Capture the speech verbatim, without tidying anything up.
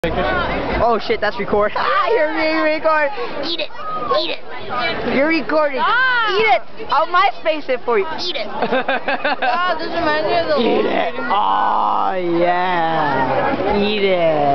Oh shit, that's record. Ah, you're being recorded. Eat it. Eat it. You're recording. Ah. Eat it. I'll MySpace it for you. Eat it. Ah, this reminds me of the Eat it. Oh yeah. Eat it.